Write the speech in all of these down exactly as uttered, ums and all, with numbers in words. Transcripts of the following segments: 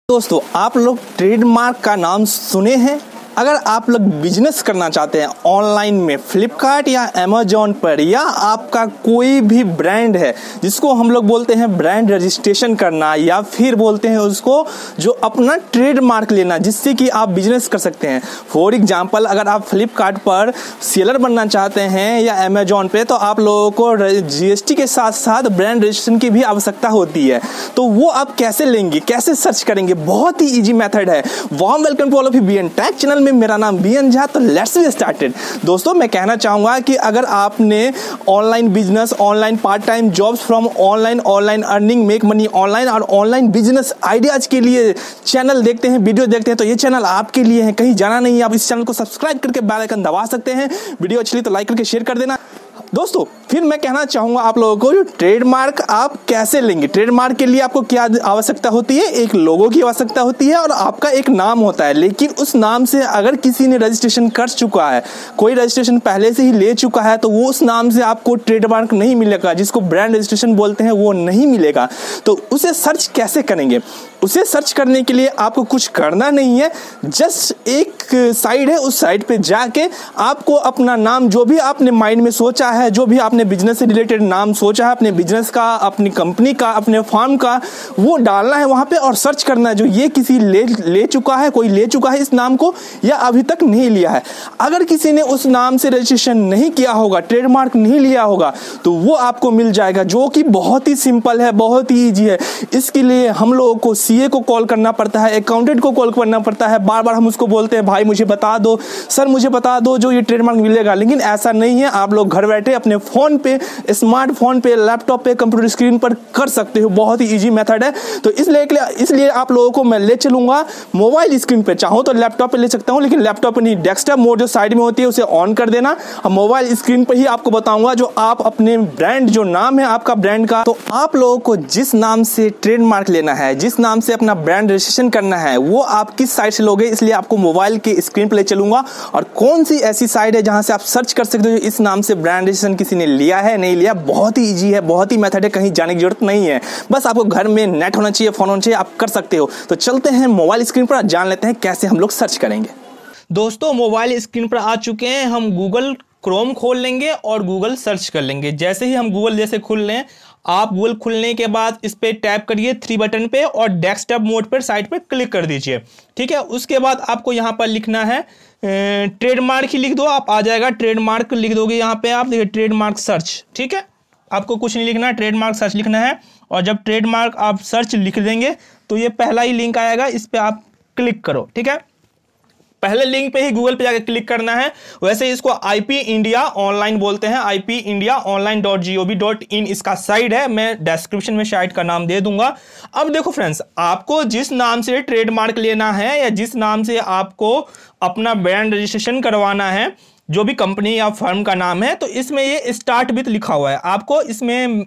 दोस्तों, आप लोग ट्रेडमार्क का नाम सुने हैं? अगर आप लोग बिजनेस करना चाहते हैं ऑनलाइन में फ्लिपकार्ट या अमेजोन पर, या आपका कोई भी ब्रांड है जिसको हम लोग बोलते हैं ब्रांड रजिस्ट्रेशन करना, या फिर बोलते हैं उसको जो अपना ट्रेडमार्क लेना जिससे कि आप बिजनेस कर सकते हैं। फॉर एग्जांपल, अगर आप फ्लिपकार्ट पर सेलर बनना चाहते हैं या अमेजोन पे, तो आप लोगों को जीएसटी के साथ साथ ब्रांड रजिस्ट्रेशन की भी आवश्यकता होती है। तो वो आप कैसे लेंगे, कैसे सर्च करेंगे? बहुत ही ईजी मेथड है। Warm welcome to all of you BN tech channel में। मेरा नाम बीएन झा। तो लेट्स बी स्टार्टेड। दोस्तों, मैं कहना चाहूंगा कि अगर आपने online business, online part time jobs from online, online earning, make money online और ऑनलाइन बिजनेस आइडियाज के लिए चैनल देखते हैं, वीडियो देखते हैं, तो ये चैनल आपके लिए है। कहीं जाना नहीं है। आप इस चैनल को सब्सक्राइब करके बेल आइकन दबा सकते हैं। वीडियो अच्छी लगी तो लाइक करके शेयर कर देना। दोस्तों, फिर मैं कहना चाहूंगा आप लोगों को, जो ट्रेडमार्क आप कैसे लेंगे। ट्रेडमार्क के लिए आपको क्या आवश्यकता होती है? एक लोगो की आवश्यकता होती है और आपका एक नाम होता है। लेकिन उस नाम से अगर किसी ने रजिस्ट्रेशन कर चुका है, कोई रजिस्ट्रेशन पहले से ही ले चुका है, तो वो उस नाम से आपको ट्रेडमार्क नहीं मिलेगा, जिसको ब्रांड रजिस्ट्रेशन बोलते हैं, वो नहीं मिलेगा। तो उसे सर्च कैसे करेंगे? उसे सर्च करने के लिए आपको कुछ करना नहीं है। जस्ट एक साइट है, उस साइट पे जाके आपको अपना नाम, जो भी आपने माइंड में सोचा है, जो भी आपने बिजनेस से रिलेटेड नाम सोचा है, अपने बिजनेस का, अपनी कंपनी का, अपने फर्म का, वो डालना है वहां पे और सर्च करना है। जो ये किसी ले ले चुका है, कोई ले चुका है इस नाम को, या अभी तक नहीं लिया है। अगर किसी ने उस नाम से रजिस्ट्रेशन नहीं किया होगा, ट्रेडमार्क नहीं लिया होगा, तो वो आपको मिल जाएगा, जो कि बहुत ही सिंपल है, बहुत ही ईजी है। इसके लिए हम लोगों को सीए को कॉल करना पड़ता है, अकाउंटेंट को कॉल करना पड़ता है। बार बार हम उसको बोलते हैं, भाई मुझे बता दो, सर मुझे बता दो जो ये ट्रेडमार्क मिलेगा। लेकिन ऐसा नहीं है। आप लोग घर बैठे अपने फोन पे, स्मार्टफोन पे, लैपटॉप पे, कंप्यूटर स्क्रीन पर कर सकते हो। बहुत ही इजी मेथड है। तो इसलिए इसलिए आप लोगों को मैं ले चलूंगा मोबाइल स्क्रीन पे। चाहो तो लैपटॉप पे ले सकता हूं, लेकिन लैपटॉप पे नहीं, डेस्कटॉप मोड जो साइड में होती है उसे ऑन कर देना। और मोबाइल स्क्रीन पर ही आपको बताऊंगा जो आप अपने ब्रांड, जो नाम है आपका ब्रांड का, तो आप लोगों को जिस नाम से ट्रेडमार्क लेना है, जिस नाम से अपना ब्रांड रजिस्ट्रेशन करना है, वो आप किस साइट से लोगे। इसलिए आपको मोबाइल के स्क्रीन पर ले चलूंगा और कौन सी ऐसी साइट है जहां से आप सर्च कर सकते हो इस नाम से ब्रांड रजिस्ट्रेशन किसी ने लिया है, नहीं लिया। बहुत ही इजी है, बहुत ही मेथड है, कहीं जाने की जरूरत नहीं है। बस आपको घर में नेट होना चाहिए, फोन होना चाहिए, आप कर सकते हो। तो चलते हैं मोबाइल स्क्रीन पर, जान लेते हैं कैसे हम लोग सर्च करेंगे। दोस्तों, मोबाइल स्क्रीन पर आ चुके हैं। हम गूगल क्रोम खोल लेंगे और गूगल सर्च कर लेंगे। जैसे ही हम गूगल जैसे खोल लें, आप गूगल खुलने के बाद इस पे टैप करिए थ्री बटन पे और डेस्कटॉप मोड पर साइट पे क्लिक कर दीजिए। ठीक है। उसके बाद आपको यहाँ पर लिखना है ट्रेडमार्क ही लिख दो, आप आ जाएगा। ट्रेडमार्क लिख दोगे यहाँ पे आप, देखिए ट्रेडमार्क सर्च। ठीक है। आपको कुछ नहीं लिखना है, ट्रेडमार्क सर्च लिखना है। और जब ट्रेडमार्क आप सर्च लिख देंगे तो ये पहला ही लिंक आएगा, इस पे आप क्लिक करो। ठीक है। पहले लिंक पे ही गूगल पे जाकर क्लिक करना है। वैसे इसको आईपी इंडिया ऑनलाइन बोलते हैं, IP India online dot G O V dot in इसका साइट है। मैं डिस्क्रिप्शन में साइट का नाम दे दूंगा। अब देखो फ्रेंड्स, आपको जिस नाम से ट्रेडमार्क लेना है या जिस नाम से आपको अपना ब्रांड रजिस्ट्रेशन करवाना है, जो भी कंपनी या फर्म का नाम है, तो इसमें ये स्टार्ट विद लिखा हुआ है। आपको इसमें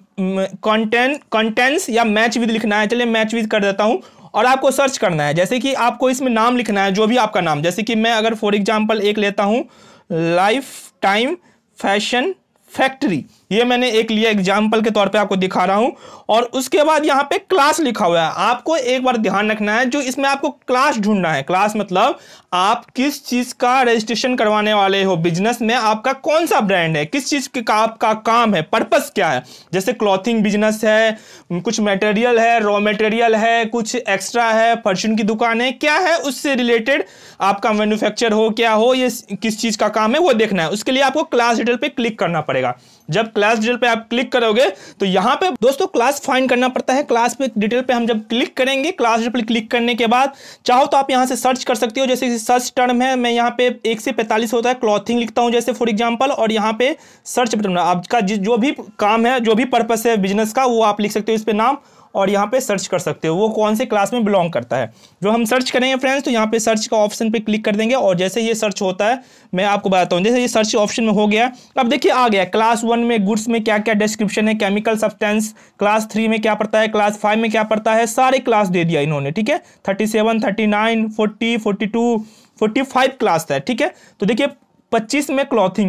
कंटेंट कंटेंट्स या मैच विद लिखना है। चलिए मैच विद कर देता हूं। और आपको सर्च करना है, जैसे कि आपको इसमें नाम लिखना है, जो भी आपका नाम। जैसे कि मैं अगर फॉर एग्जांपल एक लेता हूं, लाइफ टाइम फैशन फैक्ट्री, ये मैंने एक लिया एग्जाम्पल के तौर पे आपको दिखा रहा हूं। और उसके बाद यहाँ पे क्लास लिखा हुआ है। आपको एक बार ध्यान रखना है, जो इसमें आपको क्लास ढूंढना है। क्लास मतलब आप किस चीज का रजिस्ट्रेशन करवाने वाले हो, बिजनेस में आपका कौन सा ब्रांड है, किस चीज का आपका काम है, पर्पस क्या है। जैसे क्लॉथिंग बिजनेस है, कुछ मटेरियल है, रॉ मटेरियल है, कुछ एक्स्ट्रा है, फॉर्च्यून की दुकान है, क्या है उससे रिलेटेड आपका मैन्युफैक्चर हो, क्या हो, ये किस चीज का काम है, वो देखना है। उसके लिए आपको क्लास डिटेल पे क्लिक करना पड़ेगा। जब क्लास डिटेल पे आप क्लिक करोगे तो यहाँ पे दोस्तों क्लास फाइंड करना पड़ता है। क्लास पे डिटेल पे हम जब क्लिक करेंगे, क्लास डिटेल पे क्लिक करने के बाद चाहो तो आप यहाँ से सर्च कर सकते हो। जैसे सर्च टर्म है, मैं यहाँ पे एक से पैंतालीस होता है, क्लॉथिंग लिखता हूँ जैसे फॉर एग्जांपल, और यहाँ पे सर्च बटन आपका जो भी काम है, जो भी पर्पस है बिजनेस का, वो आप लिख सकते हो इस पे नाम, और यहाँ पे सर्च कर सकते हो वो कौन से क्लास में बिलोंग करता है। जो हम सर्च करेंगे फ्रेंड्स, तो यहाँ पे सर्च का ऑप्शन पे क्लिक कर देंगे और जैसे ये सर्च होता है मैं आपको बताता हूँ। जैसे ये सर्च ऑप्शन में हो गया, अब देखिए आ गया क्लास वन में गुड्स में क्या क्या डिस्क्रिप्शन है, केमिकल सब्सटेंस, क्लास थ्री में क्या पड़ता है, क्लास फाइव में क्या पड़ता है, सारे क्लास दे दिया इन्होंने। ठीक है। Thirty seven thirty nine forty forty two forty five class है। ठीक है। तो देखिए पच्चीस में क्लॉथिंग है,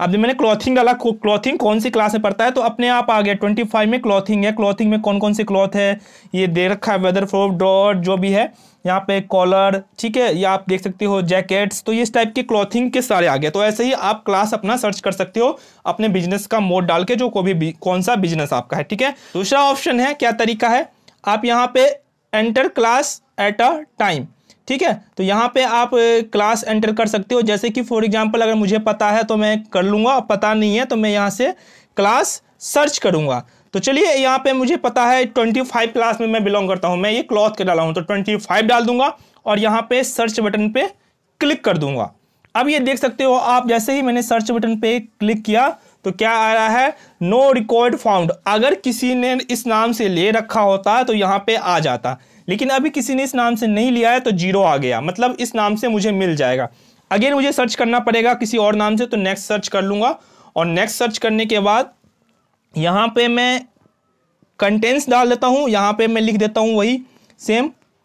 अब मैंने क्लॉथिंग डाला, क्लॉथिंग कौन सी क्लास में पड़ता है तो अपने आप आ गया ट्वेंटी फाइव में क्लॉथिंग है। क्लॉथिंग में कौन कौन सी क्लॉथ है ये दे रखा है, वेदर प्रूफ डॉट जो भी है यहाँ पे कॉलर, ठीक है, या आप देख सकते हो जैकेट्स, तो ये इस टाइप के क्लॉथिंग के सारे आ गए। तो ऐसे ही आप क्लास अपना सर्च कर सकते हो अपने बिजनेस का मोड डाल के, जो कोई भी कौन सा बिजनेस आपका है, ठीक है। दूसरा ऑप्शन है, क्या तरीका है, आप यहाँ पे enter class at a time, ठीक है, तो यहाँ पे आप क्लास एंटर कर सकते हो। जैसे कि फॉर एग्जांपल अगर मुझे पता है तो मैं कर लूँगा, पता नहीं है तो मैं यहाँ से क्लास सर्च करूँगा। तो चलिए यहाँ पे मुझे पता है पच्चीस क्लास में मैं बिलोंग करता हूँ, मैं ये क्लॉथ के डाला हूँ तो पच्चीस डाल दूंगा और यहाँ पे सर्च बटन पे क्लिक कर दूंगा। अब ये देख सकते हो आप, जैसे ही मैंने सर्च बटन पे क्लिक किया तो क्या आ रहा है, नो रिकॉर्ड फाउंड। अगर किसी ने इस नाम से ले रखा होता तो यहाँ पे आ जाता, लेकिन अभी किसी ने इस नाम से नहीं लिया है तो जीरो आ गया, मतलब इस नाम से मुझे मिल जाएगा। अगेन मुझे सर्च करना पड़ेगा किसी और नाम से, तो नेक्स्ट सर्च कर लूँगा और नेक्स्ट सर्च करने के बाद यहाँ पे मैं कंटेंट्स डाल देता हूँ। यहाँ पे मैं लिख देता हूँ वही सेम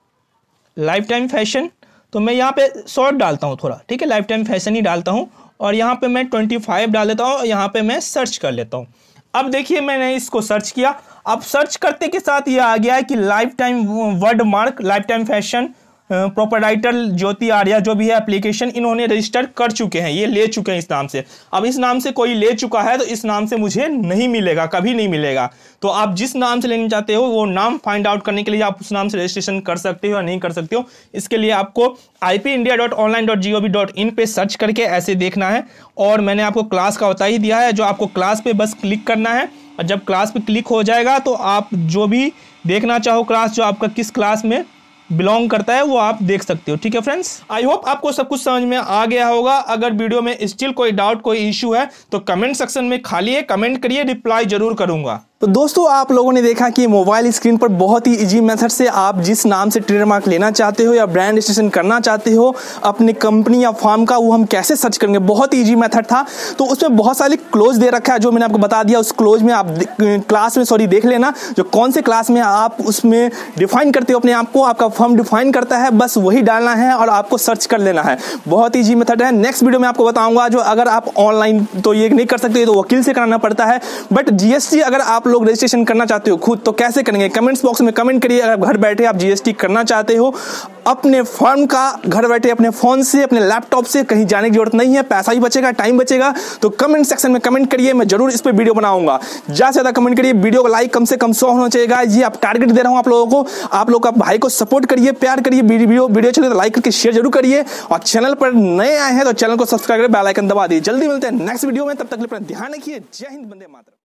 लाइफ टाइम फैशन, तो मैं यहाँ पे शॉर्ट डालता हूँ थोड़ा, ठीक है, लाइफ टाइम फैशन ही डालता हूँ और यहाँ पे मैं पच्चीस डाल देता हूँ, यहाँ पे मैं सर्च कर लेता हूँ। अब देखिए मैंने इसको सर्च किया, अब सर्च करते के साथ ये आ गया है कि life time word mark life time fashion proprietor Jyoti Arya जो भी है एप्लीकेशन, इन्होंने रजिस्टर कर चुके हैं, ये ले चुके हैं इस नाम से। अब इस नाम से कोई ले चुका है तो इस नाम से मुझे नहीं मिलेगा, कभी नहीं मिलेगा। तो आप जिस नाम से लेना चाहते हो वो नाम फाइंड आउट करने के लिए आप उस नाम से रजिस्ट्रेशन कर सकते हो या नहीं कर सकते हो। इसके लिए आपको I P India dot online dot G O V dot in पे सर्च करके ऐसे देखना है, और मैंने आपको क्लास का बता ही दिया है, जो आपको क्लास पे बस क्लिक करना है और जब क्लास पे क्लिक हो जाएगा तो आप जो भी देखना चाहो क्लास, जो आपका किस क्लास में बिलोंग करता है वो आप देख सकते हो। ठीक है फ्रेंड्स, आई होप आपको सब कुछ समझ में आ गया होगा। अगर वीडियो में स्टिल कोई डाउट कोई इश्यू है तो कमेंट सेक्शन में खाली है, कमेंट करिए, रिप्लाई जरूर करूंगा। तो दोस्तों आप लोगों ने देखा कि मोबाइल स्क्रीन पर बहुत ही इजी मेथड से आप जिस नाम से ट्रेडमार्क लेना चाहते हो या ब्रांड रजिस्ट्रेशन करना चाहते हो अपनी कंपनी या फार्म का, वो हम कैसे सर्च करेंगे, बहुत ही इजी मेथड था। तो उसमें बहुत सारे क्लोज दे रखा है जो मैंने आपको बता दिया। उस क्लोज में आप क्लास में सॉरी देख लेना जो कौन से क्लास में आप उसमें डिफाइन करते हो अपने आप को, आपका फर्म डिफाइन करता है, बस वही डालना है और आपको सर्च कर लेना है। बहुत ईजी मेथड है। नेक्स्ट वीडियो में आपको बताऊंगा जो अगर आप ऑनलाइन तो ये नहीं कर सकते तो वकील से कराना पड़ता है, बट जीएसटी अगर आप लोग रजिस्ट्रेशन करना चाहते हो खुद तो कैसे करेंगे, कमेंट्स बॉक्स में कमेंट करिए। अगर घर बैठे आप जीएसटी करना चाहते हो अपने फर्म का, घर बैठे अपने फोन से अपने लैपटॉप से, कहीं जाने की जरूरत नहीं है, पैसा ही बचेगा, टाइम बचेगा। तो कमेंट सेक्शन में कमेंट करिए, मैं जरूर इस पर वीडियो बनाऊंगा। ज्यादा से ज्यादा कमेंट करिए, वीडियो को लाइक कम से कम सौ होना चाहिए। ये आप टारगेट दे रहा हूं आप लोगों को। आप लोग आप भाई को सपोर्ट करिए, प्यार करिए, वीडियो वीडियो चले तो लाइक करके शेयर जरूर करिए, और चैनल पर नए आए हैं तो चैनल को सब्सक्राइब कर बेल आइकन दबा दिए। जल्दी मिलते हैं नेक्स्ट वीडियो में, तब तक अपना ध्यान रखिए। जय हिंद, वंदे मातरम।